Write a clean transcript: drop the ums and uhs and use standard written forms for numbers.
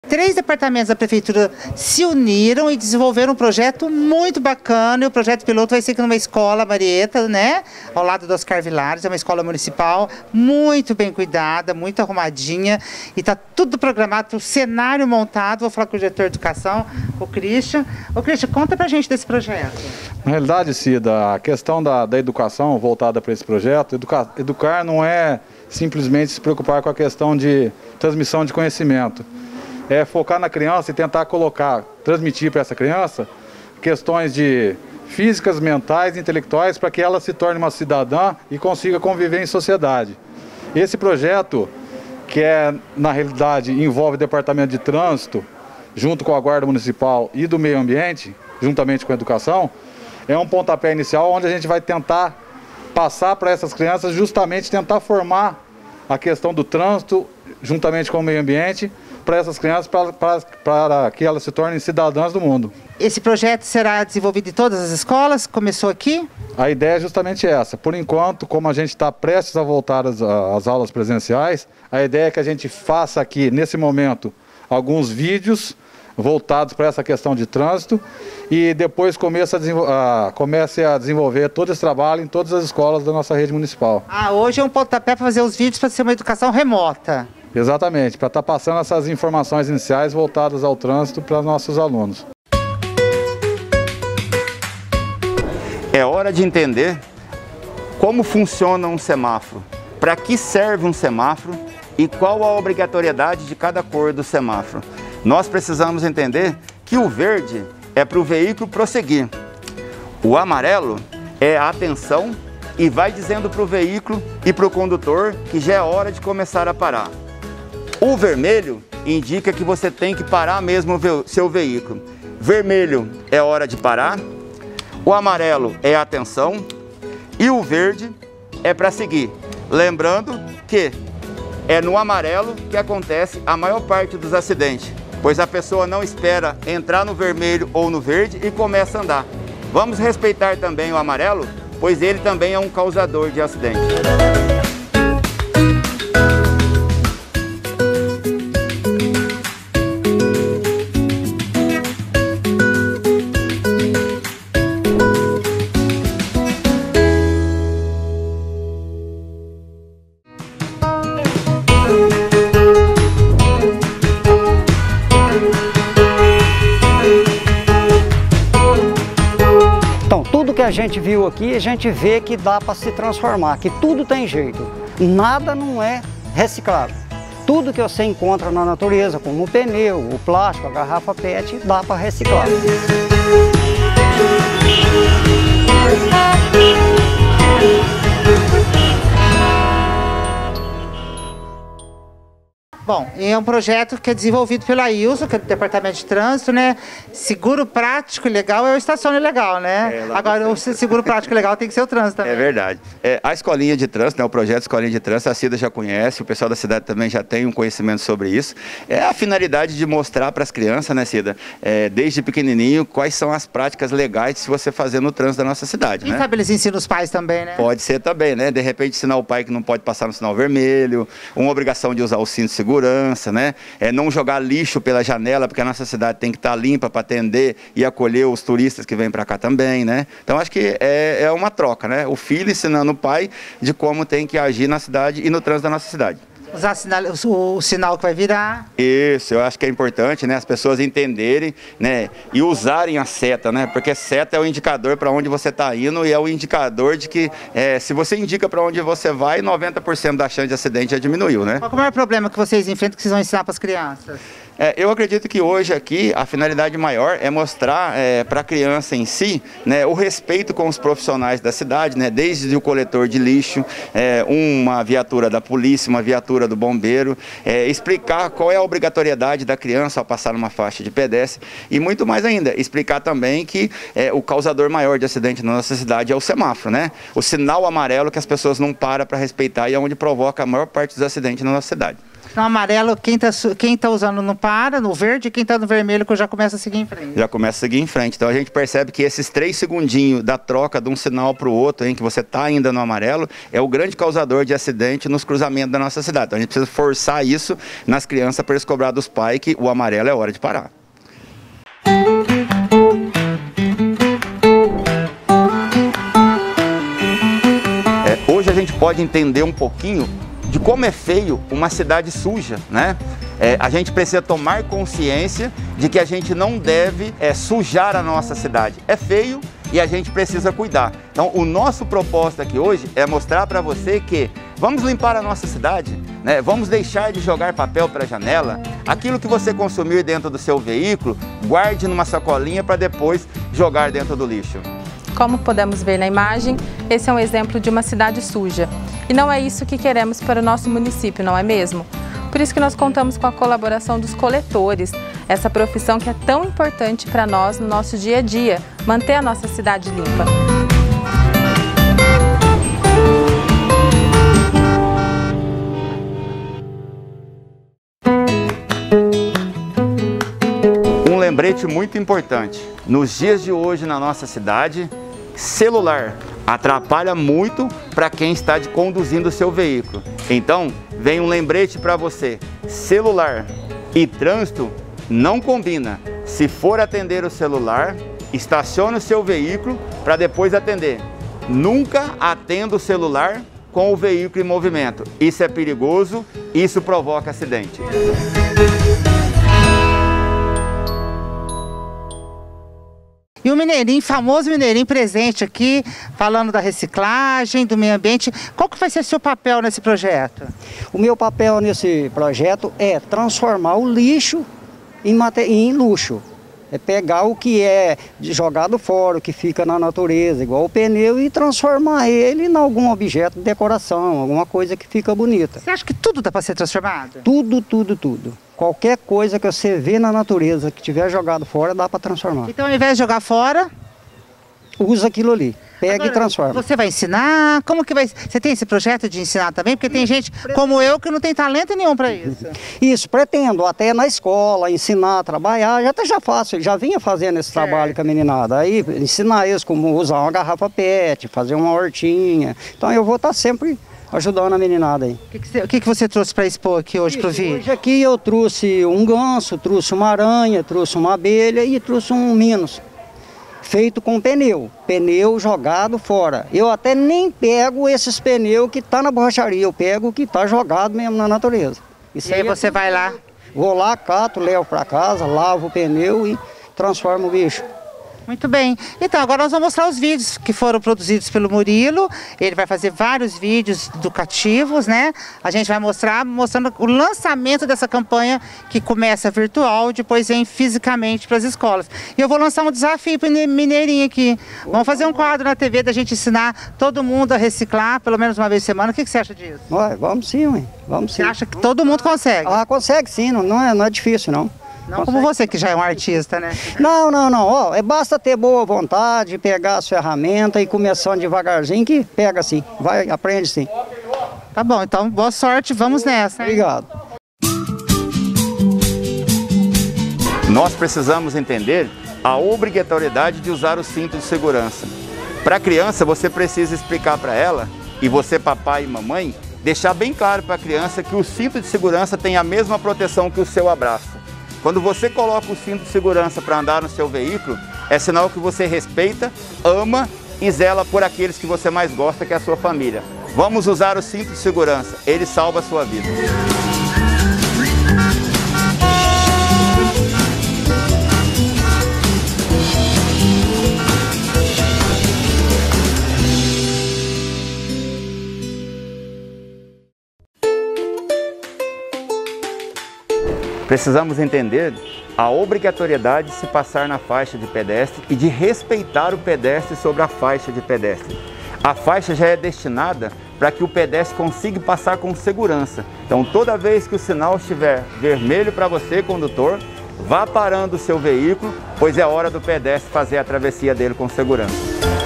3 departamentos da prefeitura se uniram e desenvolveram um projeto muito bacana. E o projeto piloto vai ser aqui numa escola, Marieta, né? Ao lado do Oscar Vilares, é uma escola municipal muito bem cuidada, muito arrumadinha. E está tudo programado, o cenário montado. Vou falar com o diretor de educação, o Christian. Ô Christian, conta pra gente desse projeto. Na realidade, Cida, a questão da educação voltada para esse projeto, educar não é simplesmente se preocupar com a questão de transmissão de conhecimento. É focar na criança e tentar transmitir para essa criança questões de físicas, mentais, intelectuais, para que ela se torne uma cidadã e consiga conviver em sociedade. Esse projeto, que na realidade envolve o Departamento de Trânsito, junto com a Guarda Municipal e do Meio Ambiente, juntamente com a Educação, é um pontapé inicial onde a gente vai tentar passar para essas crianças, justamente tentar formar a questão do trânsito, juntamente com o meio ambiente, para essas crianças, para que elas se tornem cidadãs do mundo. Esse projeto será desenvolvido em todas as escolas? Começou aqui? A ideia é justamente essa. Por enquanto, como a gente está prestes a voltar às aulas presenciais, a ideia é que a gente faça aqui, nesse momento, alguns vídeos voltados para essa questão de trânsito e depois comece a desenvolver todo esse trabalho em todas as escolas da nossa rede municipal. Hoje é um pontapé para fazer os vídeos para ser uma educação remota. Exatamente, para estar passando essas informações iniciais voltadas ao trânsito para nossos alunos. É hora de entender como funciona um semáforo, para que serve um semáforo e qual a obrigatoriedade de cada cor do semáforo. Nós precisamos entender que o verde é para o veículo prosseguir, o amarelo é a atenção e vai dizendo para o veículo e para o condutor que já é hora de começar a parar. O vermelho indica que você tem que parar mesmo o seu veículo. Vermelho é hora de parar, o amarelo é a atenção e o verde é para seguir. Lembrando que é no amarelo que acontece a maior parte dos acidentes, pois a pessoa não espera entrar no vermelho ou no verde e começa a andar. Vamos respeitar também o amarelo, pois ele também é um causador de acidente. Tudo que a gente viu aqui, a gente vê que dá para se transformar, que tudo tem jeito. Nada não é reciclável. Tudo que você encontra na natureza, como o pneu, o plástico, a garrafa PET, dá para reciclar. Bom, é um projeto que é desenvolvido pela Ailson, que é do Departamento de Trânsito, né? Seguro prático e legal é o estacione legal, né? Agora, o seguro prático e legal tem que ser o trânsito também. É verdade. A escolinha de trânsito, né, o projeto Escolinha de Trânsito, a Cida já conhece, o pessoal da cidade também já tem um conhecimento sobre isso. É a finalidade de mostrar para as crianças, né, Cida, desde pequenininho, quais são as práticas legais de se você fazer no trânsito da nossa cidade, Quem né? sabe eles ensinam os pais também, né? Pode ser também, né? De repente ensinar o pai que não pode passar no sinal vermelho, uma obrigação de usar o cinto de segurança, né? Não jogar lixo pela janela, porque a nossa cidade tem que estar limpa para atender e acolher os turistas que vêm para cá também, né? Então acho que é uma troca, né? O filho ensinando o pai de como tem que agir na cidade e no trânsito da nossa cidade. Usar o sinal que vai virar. Isso, eu acho que é importante, né, as pessoas entenderem, né, e usarem a seta, né, porque seta é o indicador para onde você está indo e é o indicador de que se você indica para onde você vai, 90% da chance de acidente já diminuiu, né? Qual é o maior problema que vocês enfrentam que vocês vão ensinar para as crianças? Eu acredito que hoje aqui a finalidade maior é mostrar para a criança em si, né, o respeito com os profissionais da cidade, né, desde o coletor de lixo, uma viatura da polícia, uma viatura do bombeiro, explicar qual é a obrigatoriedade da criança ao passar numa faixa de pedestre e muito mais ainda, explicar também que o causador maior de acidente na nossa cidade é o semáforo, né? O sinal amarelo que as pessoas não param para respeitar e é onde provoca a maior parte dos acidentes na nossa cidade. No amarelo, quem tá usando não para, no verde, quem tá no vermelho que já começa a seguir em frente. Já começa a seguir em frente. Então a gente percebe que esses 3 segundinhos da troca de um sinal para o outro, em que você está ainda no amarelo, é o grande causador de acidente nos cruzamentos da nossa cidade. Então a gente precisa forçar isso nas crianças para eles cobrar dos pais que o amarelo é hora de parar. Hoje a gente pode entender um pouquinho de como é feio uma cidade suja, né? A gente precisa tomar consciência de que a gente não deve sujar a nossa cidade. É feio e a gente precisa cuidar. Então, o nosso propósito aqui hoje é mostrar para você que vamos limpar a nossa cidade, né? Vamos deixar de jogar papel para a janela. Aquilo que você consumir dentro do seu veículo, guarde numa sacolinha para depois jogar dentro do lixo. Como podemos ver na imagem, esse é um exemplo de uma cidade suja. E não é isso que queremos para o nosso município, não é mesmo? Por isso que nós contamos com a colaboração dos coletores, essa profissão que é tão importante para nós no nosso dia a dia, manter a nossa cidade limpa. Um lembrete muito importante, nos dias de hoje na nossa cidade, celular atrapalha muito para quem está conduzindo o seu veículo. Então, vem um lembrete para você, celular e trânsito não combina. Se for atender o celular, estacione o seu veículo para depois atender. Nunca atenda o celular com o veículo em movimento. Isso é perigoso, isso provoca acidente. E o Mineirinho, famoso Mineirinho presente aqui, falando da reciclagem, do meio ambiente. Qual que vai ser o seu papel nesse projeto? O meu papel nesse projeto é transformar o lixo em luxo. É pegar o que é jogado fora, o que fica na natureza, igual o pneu, e transformar ele em algum objeto de decoração, alguma coisa que fica bonita. Você acha que tudo dá para ser transformado? Tudo, tudo, tudo. Qualquer coisa que você vê na natureza que tiver jogado fora, dá para transformar. Então, ao invés de jogar fora, usa aquilo ali, pega agora, e transforma. Você vai ensinar? Como que vai? Você tem esse projeto de ensinar também? Porque tem gente como eu que não tem talento nenhum para isso. Isso, pretendo até na escola, ensinar, trabalhar, já faço, já vinha fazendo esse trabalho com a meninada. Aí ensinar eles como usar uma garrafa PET, fazer uma hortinha. Então eu vou estar sempre ajudando a meninada aí. O que você trouxe para expor aqui hoje para o vídeo? Hoje aqui eu trouxe um ganso, trouxe uma aranha, trouxe uma abelha e trouxe um minos. Feito com pneu jogado fora. Eu até nem pego esses pneus que tá na borracharia, eu pego o que tá jogado mesmo na natureza. Isso aí você vai lá? Vou lá, cato, levo para casa, lavo o pneu e transformo o bicho. Muito bem. Então, agora nós vamos mostrar os vídeos que foram produzidos pelo Murilo. Ele vai fazer vários vídeos educativos, né? A gente vai mostrando o lançamento dessa campanha que começa virtual e depois vem fisicamente para as escolas. E eu vou lançar um desafio para o Mineirinho aqui. Vamos fazer um quadro na TV da gente ensinar todo mundo a reciclar, pelo menos uma vez por semana. O que você acha disso? Ué, vamos sim, ué. Vamos sim. Você acha que todo mundo consegue? Ah, consegue sim, não é difícil não. Não como você, que já é um artista, né? Não. Ó, basta ter boa vontade, pegar as ferramentas e começando devagarzinho que pega sim. Vai, aprende sim. Tá bom, então boa sorte, vamos nessa. Obrigado. Nós precisamos entender a obrigatoriedade de usar o cinto de segurança. Para a criança, você precisa explicar para ela, e você, papai e mamãe, deixar bem claro para a criança que o cinto de segurança tem a mesma proteção que o seu abraço. Quando você coloca o cinto de segurança para andar no seu veículo, é sinal que você respeita, ama e zela por aqueles que você mais gosta, que é a sua família. Vamos usar o cinto de segurança, ele salva a sua vida. Precisamos entender a obrigatoriedade de se passar na faixa de pedestre e de respeitar o pedestre sobre a faixa de pedestre. A faixa já é destinada para que o pedestre consiga passar com segurança. Então, toda vez que o sinal estiver vermelho para você, condutor, vá parando o seu veículo, pois é hora do pedestre fazer a travessia dele com segurança.